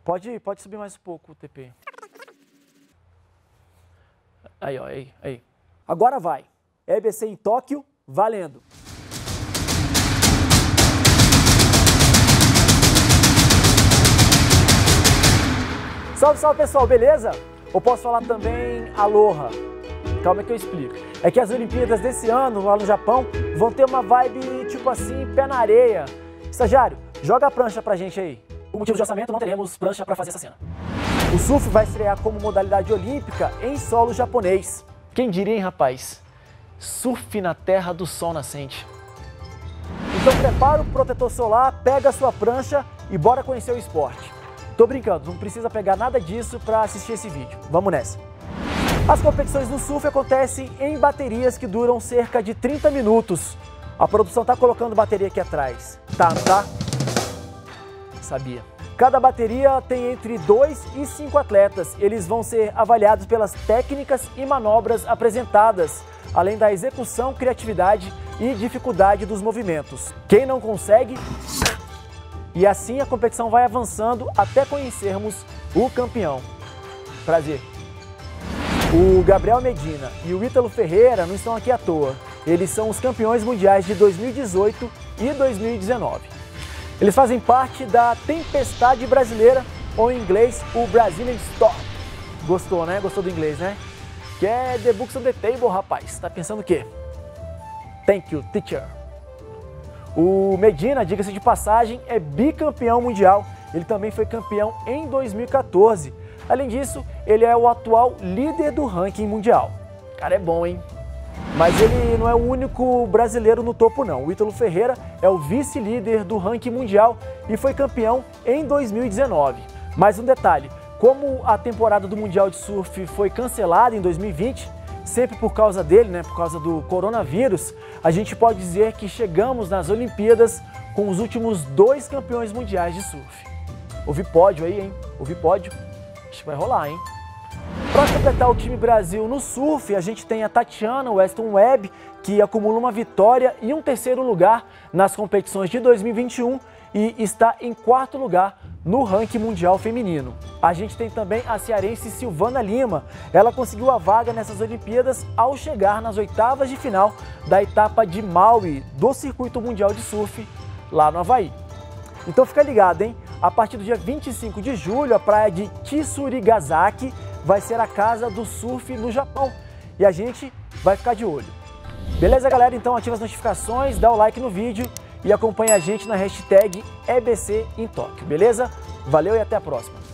Pode subir mais um pouco o TP. Aí, ó, aí. Agora vai. EBC em Tóquio, valendo. Salve, salve pessoal, beleza? Eu posso falar também aloha. Calma que eu explico. É que as Olimpíadas desse ano, lá no Japão, vão ter uma vibe tipo assim, pé na areia. Estagiário, joga a prancha pra gente aí. Por motivo de orçamento, não teremos prancha pra fazer essa cena. O surf vai estrear como modalidade olímpica em solo japonês. Quem diria, hein, rapaz? Surf na terra do sol nascente. Então prepara o protetor solar, pega a sua prancha e bora conhecer o esporte. Tô brincando, não precisa pegar nada disso para assistir esse vídeo. Vamos nessa. As competições do surf acontecem em baterias que duram cerca de 30 minutos. A produção tá colocando bateria aqui atrás. Tá? Sabia. Cada bateria tem entre 2 e 5 atletas. Eles vão ser avaliados pelas técnicas e manobras apresentadas, além da execução, criatividade e dificuldade dos movimentos. Quem não consegue... E assim a competição vai avançando até conhecermos o campeão. Prazer. O Gabriel Medina e o Ítalo Ferreira não estão aqui à toa. Eles são os campeões mundiais de 2018 e 2019. Eles fazem parte da Tempestade Brasileira, ou em inglês, o Brazilian Storm. Gostou, né? Gostou do inglês, né? Que é The Books on the Table, rapaz. Tá pensando o quê? Thank you, teacher. O Medina, diga-se de passagem, é bicampeão mundial. Ele também foi campeão em 2014. Além disso, ele é o atual líder do ranking mundial. O cara é bom, hein? Mas ele não é o único brasileiro no topo, não. O Ítalo Ferreira é o vice-líder do ranking mundial e foi campeão em 2019. Mais um detalhe, como a temporada do Mundial de Surf foi cancelada em 2020, sempre por causa dele, né, por causa do coronavírus, a gente pode dizer que chegamos nas Olimpíadas com os últimos 2 campeões mundiais de surf. Houve pódio aí, hein? Houve pódio. Acho que vai rolar, hein? Para completar o time Brasil no surf, a gente tem a Tatiana Weston Webb, que acumula uma vitória e um 3º lugar nas competições de 2021 e está em 4º lugar no ranking mundial feminino. A gente tem também a cearense Silvana Lima. Ela conseguiu a vaga nessas Olimpíadas ao chegar nas oitavas de final da etapa de Maui do Circuito Mundial de Surf lá no Havaí. Então fica ligado, hein? A partir do dia 25 de julho, a praia de Tsurigasaki vai ser a casa do surf no Japão e a gente vai ficar de olho. Beleza, galera? Então ativa as notificações, dá o like no vídeo e acompanha a gente na hashtag EBC em Tóquio, beleza? Valeu e até a próxima!